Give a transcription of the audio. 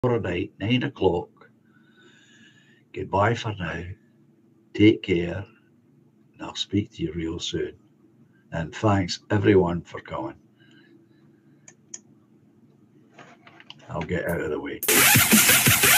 tomorrow night, 9 o'clock. Goodbye for now. Take care, and I'll speak to you real soon. And thanks everyone for coming. I'll get out of the way.